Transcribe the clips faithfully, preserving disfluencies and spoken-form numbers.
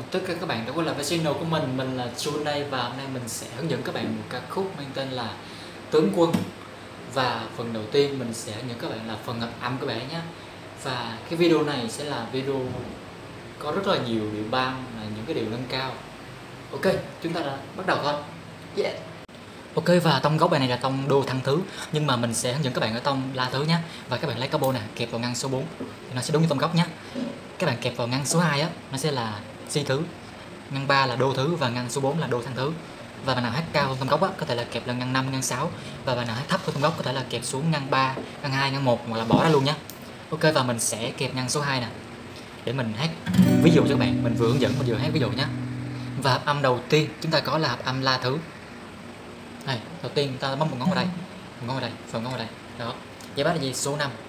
Tất cả các bạn đã quay lại với channel của mình. Mình là Jun đây và hôm nay mình sẽ hướng dẫn các bạn một ca khúc mang tên là Tướng Quân. Và phần đầu tiên mình sẽ hướng dẫn các bạn là phần hợp âm các bạn nhé. Và cái video này sẽ là video có rất là nhiều điệu bam, là những cái điệu nâng cao. Ok, chúng ta đã bắt đầu thôi. Yeah. Ok, và tông gốc bài này là tông đô thăng thứ, nhưng mà mình sẽ hướng dẫn các bạn ở tông la thứ nhé. Và các bạn lấy capo nè, kẹp vào ngăn số bốn thì nó sẽ đúng như tông gốc nhé. Các bạn kẹp vào ngăn số hai á, nó sẽ là si thứ, ngăn ba là đô thứ và ngăn số bốn là đô thăng thứ. Và bạn nào hát cao hơn tông gốc á, có thể là kẹp lên ngăn năm, ngăn sáu, và bạn nào hát thấp hơn tông gốc có thể là kẹp xuống ngăn ba, ngăn hai, ngăn một hoặc là bỏ ra luôn nhé. Ok, và mình sẽ kẹp ngăn số hai nè để mình hát ví dụ cho các bạn, mình vừa hướng dẫn mình vừa hát ví dụ nhé. Và hợp âm đầu tiên chúng ta có là hợp âm la thứ. Đây, đầu tiên ta bấm một ngón vào đây, một ngón vào đây, phần ngón vào đây. Đó. Dây bass là gì? Số năm.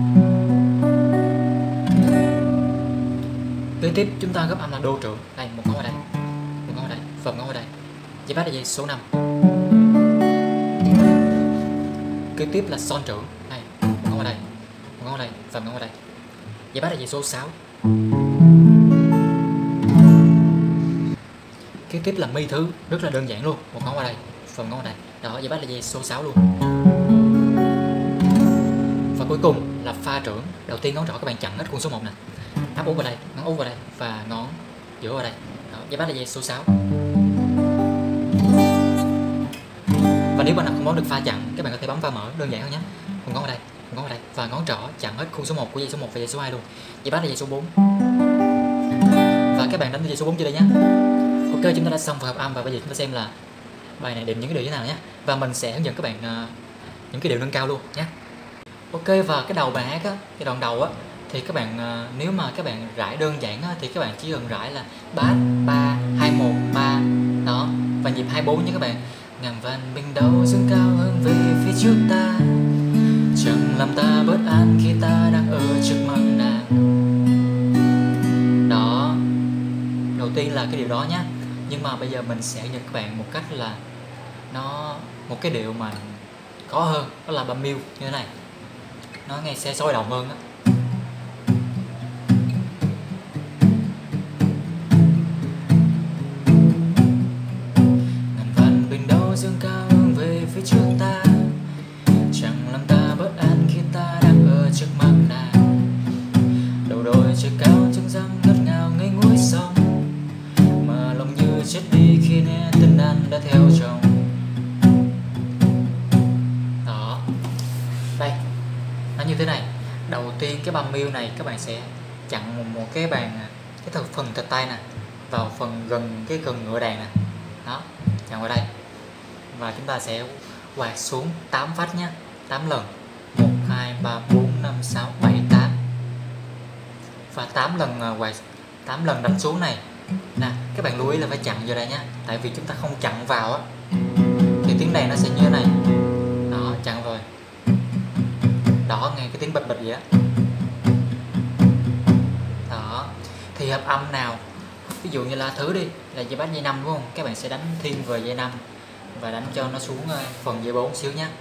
Kế tiếp chúng ta gấp âm là đô trưởng. Đây, một ngón vào đây, một ngón vào đây, phần ngón vào đây. Dây bass là gì? Số năm. Kế tiếp là son trưởng. Đây, một ngón vào đây, một ngón vào đây, phần ngón vào đây. Dây bass là gì? Số sáu. Kế tiếp là mi thứ, rất là đơn giản luôn, một ngón vào đây, phần ngón vào đây. Đó, dây bass là gì? Số sáu luôn. Và cuối cùng là pha trưởng. Đầu tiên ngón trỏ các bạn chặn hết con số một nè, áp út vào đây, ngón út vào đây và ngón giữa vào đây. Đó, dây bass là gì? Số sáu. Và nếu bạn nào không bấm được pha chặn, các bạn có thể bấm pha mở, đơn giản hơn nhé. Một ngón vào đây, một ngón vào đây và ngón trỏ chặn hết khung số một của dây số một và dây số hai luôn. Dây bass là dây số bốn. Và các bạn đánh dây số bốn chưa đây nhé. Ok, chúng ta đã xong phần hợp âm và bây giờ chúng ta xem là bài này định những cái điệu như thế nào nhé. Và mình sẽ hướng dẫn các bạn uh, những cái điệu nâng cao luôn nhé. Ok, và cái đầu bài hát á, cái đoạn đầu á thì các bạn uh, nếu mà các bạn rải đơn giản á, thì các bạn chỉ cần rải là bass ba hai một ba đó, và nhịp hai bốn nhé các bạn. Ngàn vạn bình đầu dâng cao hơn về phía trước ta, chẳng làm ta bất an khi ta đang ở trước mặt nàng. Đó, đầu tiên là cái điều đó nhé. Nhưng mà bây giờ mình sẽ hướng dẫn các bạn một cách là nó một cái điệu mà khó hơn, đó là bam miu như thế này, nó nghe sẽ sôi động hơn đó. Ngàn vạn bình đầu dâng cao hướng về phía trước ta, chẳng làm ta bất an khi ta đang ở trước mặt nàng. Đầu đôi trời cao trăng răng ngất ngào ngây ngúi sông, mà lòng như chết đi khi nghe tin anh đã theo chồng. Đó, đây nó như thế này. Đầu tiên cái bam miu này các bạn sẽ chặn một, một cái bàn cái phần thịt tay nè vào phần gần cái gần ngựa đàn nè, đó, chặn vào đây và chúng ta sẽ quạt xuống tám phát nhé, tám lần, một hai ba bốn năm sáu bảy tám, và tám lần quạt, tám lần đánh xuống này nè. Các bạn lưu ý là phải chặn vào đây nhé, tại vì chúng ta không chặn vào á thì tiếng đàn nó sẽ như thế này. Đó, chặn rồi, đó, nghe cái tiếng bịch bịch vậy á. Đó, thì hợp âm nào ví dụ như là thứ đi là dây bass dây năm đúng không, các bạn sẽ đánh thiên về dây năm và đánh cho nó xuống phần dây bốn xíu nhé.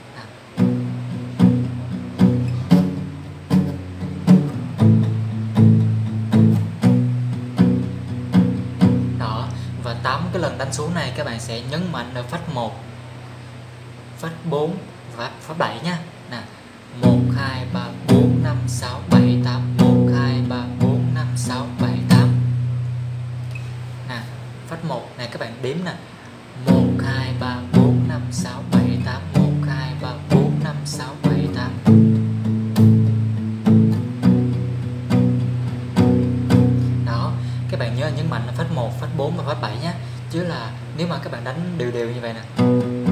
Đó, và tám cái lần đánh xuống này các bạn sẽ nhấn mạnh ở phách một, phách bốn và phách bảy nhá. Nè, một hai ba bốn năm sáu bảy tám, một hai ba bốn năm sáu bảy tám. Nè, phách một này các bạn đếm nè, một hai ba bốn năm sáu bảy tám, một hai ba bốn năm sáu bảy tám. Đó, các bạn nhớ nhấn mạnh là phách một, phách bốn và phách bảy nhé. Chứ là nếu mà các bạn đánh đều đều như vậy nè,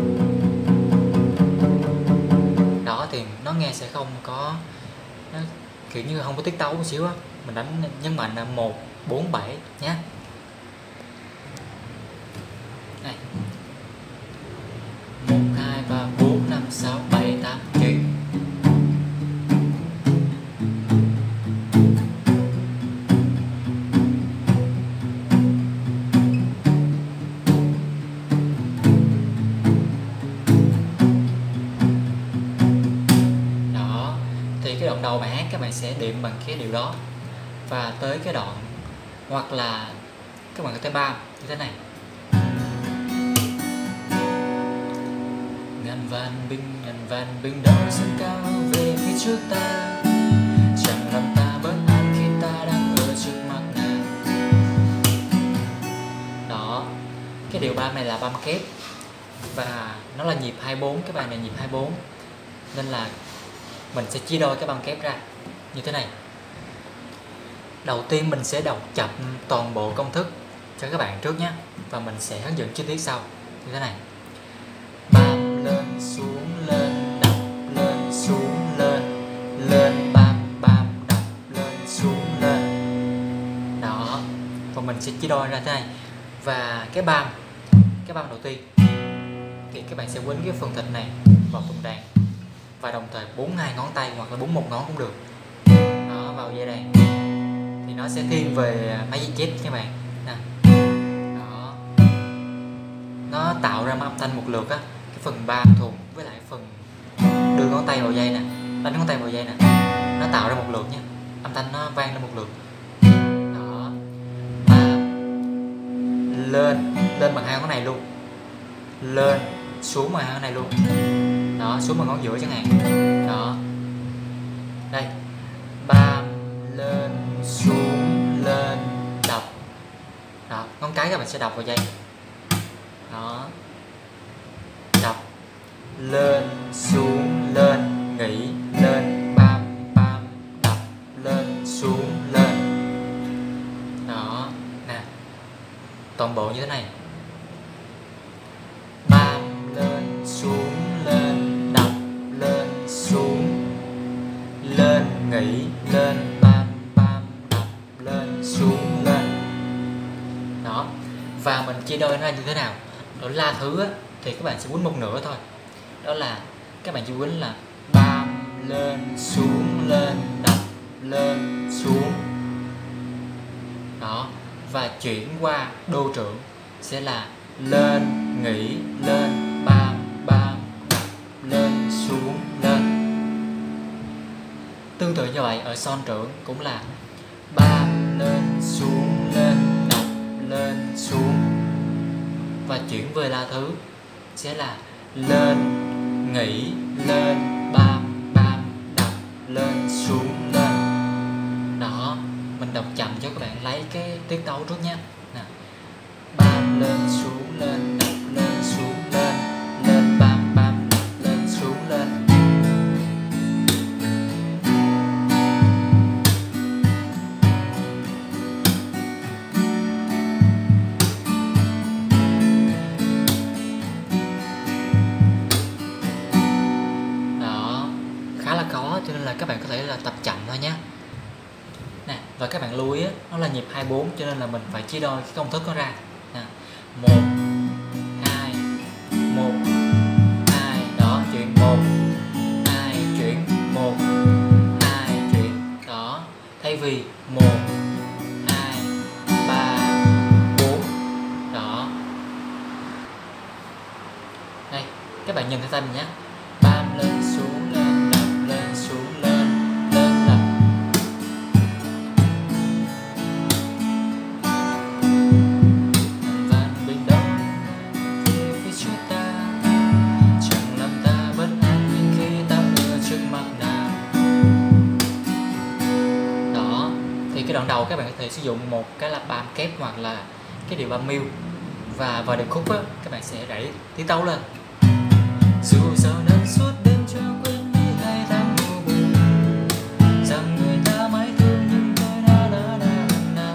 đó thì nó nghe sẽ không có, nó kiểu như không có tiết tấu một xíu á. Mình đánh nhấn mạnh là một bốn bảy nhé. Đây, một hai ba bốn năm sáu bảy tám chín. Đó, thì cái đoạn đầu bài hát các bạn sẽ điểm bằng cái điều đó, và tới cái đoạn hoặc là các bạn có thể bam như thế này. Ngàn vạn binh ngàn vạn binh đó dâng cao về phía trước ta, chẳng làm ta bất an khi ta đang ở trước mặt nàng. Đó, cái điệu bam này là bam kép và nó là nhịp hai bốn, cái bài này nhịp hai bốn, nên là mình sẽ chia đôi cái bam kép ra như thế này. Đầu tiên mình sẽ đọc chậm toàn bộ công thức cho các bạn trước nhé, và mình sẽ hướng dẫn chi tiết sau như thế này. Bam lên xuống lên đập lên xuống lên, lên bam bam đập lên xuống lên. Đó, và mình sẽ chia đôi ra thế này. Và cái bam, cái bam đầu tiên thì các bạn sẽ quấn cái phần thịt này vào thùng đàn, và đồng thời bốn hai ngón tay hoặc là bốn một ngón cũng được. Đó, vào dây đàn thì nó sẽ thiên về máy dây chép các bạn. Nè. Đó, nó tạo ra âm thanh một lượt á, cái phần bam thùng với lại phần đưa ngón tay vào dây nè, đánh ngón tay vào dây nè, nó tạo ra một lượt nha, âm thanh nó vang lên một lượt. Đó, bam lên lên bằng hai ngón này luôn, lên xuống bằng hai ngón này luôn. Đó, xuống bằng ngón giữa chẳng hạn. Đó, đây, bam lên xuống lên đập. Đó, ngón cái các bạn sẽ đập vào dây. Đó, đập lên xuống lên nghỉ lên bam bam đập lên xuống lên. Đó, nè, toàn bộ như thế này. Bam lên xuống lên đập lên xuống lên nghỉ lên bam bam đập lên xuống lên. Đó, và mình chia đôi ra như thế nào? Ở la thứ á, thì các bạn sẽ quấn một nửa thôi. Đó là các bạn chỉ quấn là bam lên xuống lên đập lên xuống. Đó, và chuyển qua đô trưởng sẽ là lên nghỉ lên bam bam đập lên xuống lên. Tương tự như vậy ở son trưởng cũng là bam lên xuống lên đập lên xuống, và chuyển về la thứ sẽ là lên nghỉ lên bam bam đập lên xuống lên. Đó, mình đọc chậm cho các bạn lấy cái tiết tấu trước nhé. Nè, bam lên xuống lên đập lên xuống lên, lên bam bam đập lên xuống lên. Đó, khá là khó cho nên là các bạn có thể là tập chậm thôi nhé. Nè, và các bạn lưu ý á, nó là nhịp hai bốn cho nên là mình phải chia đôi cái công thức nó ra. Nè, một hai một hai, đó, chuyển một hai chuyển một hai chuyển. Đó, thay vì một hai ba bốn. Đó, đây, các bạn nhìn thấy tay mình nhé. Bam lên xuống lên đập lên xuống lên, lên đập. Vạn bình đó về phía trước ta, chẳng làm ta bất an khi ta ở trước mặt nàng. Đó, thì cái đoạn đầu các bạn có thể sử dụng một cái là bam kép hoặc là cái điệu bam miêu, và vào điệp khúc á, các bạn sẽ đẩy tiết tấu lên. Dù sao nên suốt đêm cho quên đi ngày tháng vô bờ, rằng người ta mãi thương nhưng tôi đã đã đã đã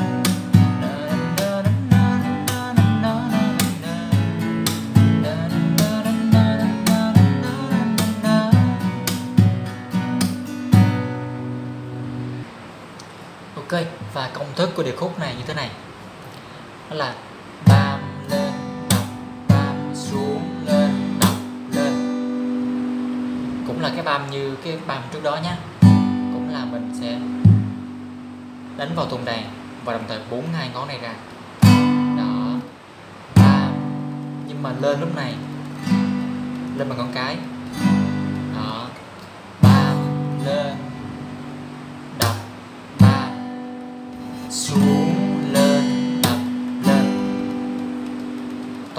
Ok, và công thức của điệp khúc này như thế này. Đó là bam lên đập bam xuống lên đập lên, cũng là cái bam như cái bam trước đó nhé. Cũng là mình sẽ đánh vào thùng đàn và đồng thời bốn hai ngón này ra. Đó, bam, nhưng mà lên lúc này lên bằng ngón cái. Đó, bam lên đập bam xuống lên đập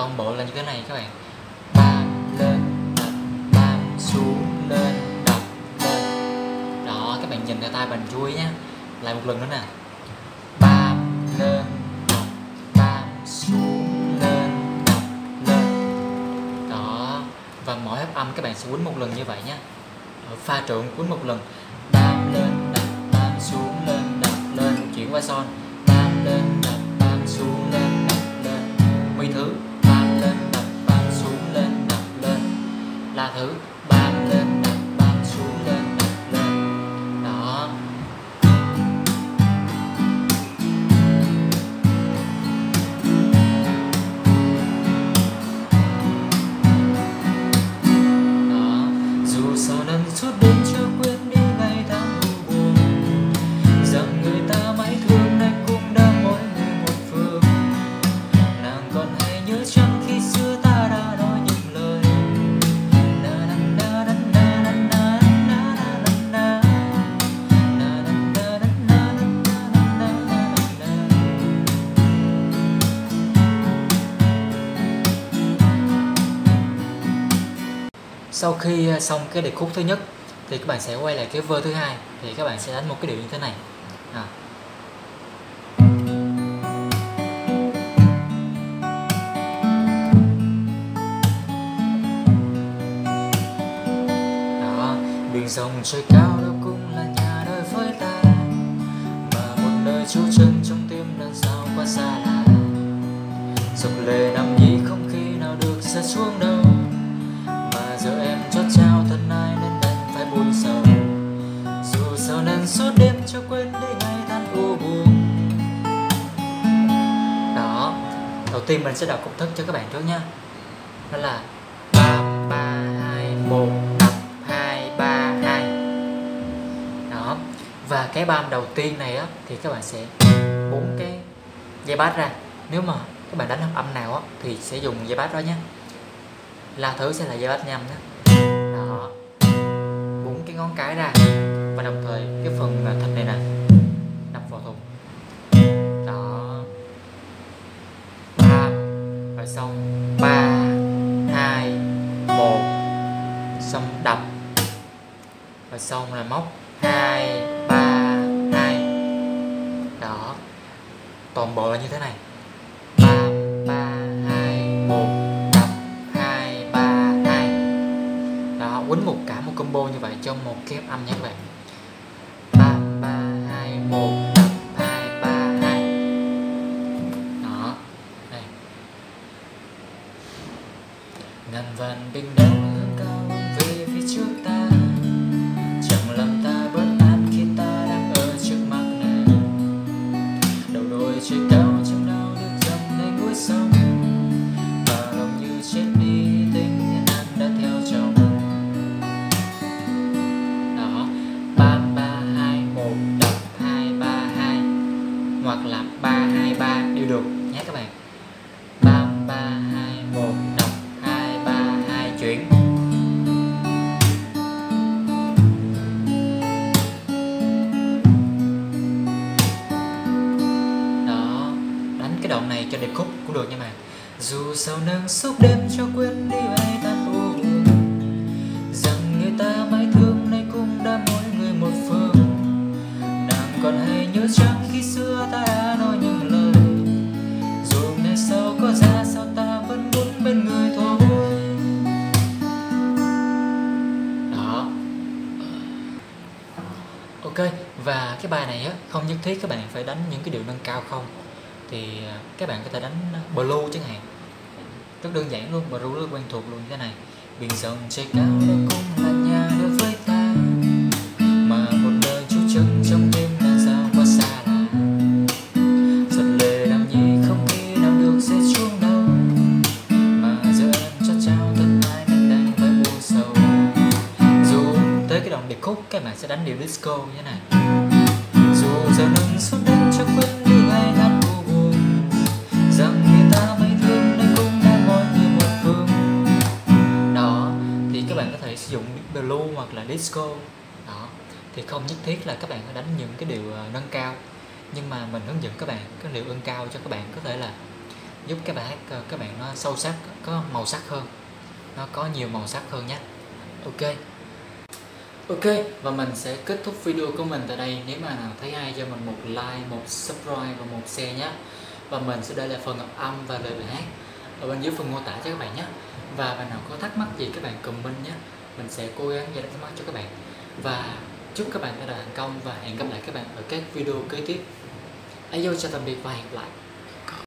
toàn bộ là như thế này các bạn. Bam lên đập, bam xuống lên đập lên. Đó, các bạn nhìn theo tay mình chú ý nhé. Lại một lần nữa nè. Bam lên đập, bam xuống lên đập lên. Đó, và mỗi hợp âm các bạn sẽ quýnh một lần như vậy nhé. Ở pha trượng quýnh một lần. Bam lên đập, bam xuống lên đập lên. Chuyển qua son. Bam lên đập, bam xuống lên đập lên. Huy thứ. Bam lên đập, bam xuống lên đập lên. La thứ. Bam lên đập, bam xuống lên đập lên. Đó. Đó. Dù sao nâng suốt đêm cho quên đi ngày tháng u buồn, rằng người ta mãi thương nay cũng đã mỗi người một phương. Nàng còn hay nhớ chăng khi xưa ta đã nói những lời na na na na na na na na na na Sau khi xong cái điệp khúc thứ nhất thì các bạn sẽ quay lại cái vơ thứ hai, thì các bạn sẽ đánh một cái điệu như thế này. À. Đó, biển rộng trời cao đâu cũng là nhà nơi với ta, mà một nơi trú chân trong tim lần sao quá xa lạ. Dòng lệ nằm nhí không khi nào được rơi xuống đâu, mà giờ em chót trao thân ai nên đành phải buồn sầu. Dù sao nên suốt đêm cho quên đi ngày tháng u buồn. Đó, đầu tiên mình sẽ đọc công thức cho các bạn trước nha. Đó là ba ba hai một đập hai ba hai. Đó, và cái bam đầu tiên này á thì các bạn sẽ bốn cái dây bass ra. Nếu mà các bạn đánh hợp âm nào á thì sẽ dùng dây bass đó nhé. La thứ sẽ là dây bass nhâm đó. Đó, bốn cái ngón cái ra, và đồng thời cái phần thịt này nè đập vào thùng. Đó, ba rồi xong ba hai một, xong đập rồi xong là móc hai ba hai. Đó, toàn bộ là như thế này. Ba ba hai một đập hai ba hai. Đó, quýnh một cả một combo như vậy trong một cái âm nha các bạn. Ba ba hai một đập hai ba hai. Đó, đây. Ngàn vạn đỉnh đèo hướng cao về phía trước ta, chẳng làm ta bất an khi ta đang ở trước mắt nàng. Đầu đôi trời cao chẳng nào được dầm lên núi sông, mà lòng như chết đi tình nàng đã theo chồng. Đó, ba ba hai một đập hai ba hai, hoặc là ba hai ba đều được nhé các bạn. Ba ba hai một đập hai ba hai, chuyển. Đó, đánh cái đoạn này cho điệp khúc cũng được nha bạn. Dù sao nâng suốt đêm cho quên đi ngày tháng u buồn, rằng người ta mãi thương nay cũng đã mỗi người một phương. Nàng còn hay nhớ chăng khi xưa ta đã nói những lời, dù ngày sau có ra sao ta vẫn muốn bên người thôi. Đó, ok. Và cái bài này á không nhất thiết các bạn phải đánh những cái điệu nâng cao không, thì các bạn có thể đánh blue chẳng hạn, rất đơn giản luôn, blue rất quen thuộc luôn như thế này. Biển rộng trời cao đâu cũng là nhà đối với ta, mà một nơi trú chân trong đêm là sao quá xa lạ. Giọt lệ nằm nhí không khi nào được rơi xuống đâu, mà giờ em cho trao thân ai nên đang phải buồn sầu. Dù tới cái đoạn điệp khúc các bạn sẽ đánh điệu disco như thế này. Dù giờ nâng suốt đêm cho quên đi ngày tháng u buồn, rằng người ta mãi thương nên cũng đã mỗi người một phương. Đó, thì các bạn có thể sử dụng blue hoặc là disco. Đó, thì không nhất thiết là các bạn phải đánh những cái điệu nâng cao, nhưng mà mình hướng dẫn các bạn cái điệu nâng cao cho các bạn có thể là giúp cái bài hát ờ, các bạn nó sâu sắc, có màu sắc hơn, nó có nhiều màu sắc hơn nhé. Ok. Ok, và mình sẽ kết thúc video của mình tại đây. Nếu mà nào thấy hay cho mình một like, một subscribe và một share nhé. Và mình sẽ để lại phần hợp âm và lời bài hát ở bên dưới phần mô tả cho các bạn nhé. Và bạn nào có thắc mắc gì các bạn comment nhé. Mình sẽ cố gắng giải đáp thắc mắc cho các bạn. Và chúc các bạn đã thành công và hẹn gặp lại các bạn ở các video kế tiếp. Ayo, chào tạm biệt và hẹn gặp lại.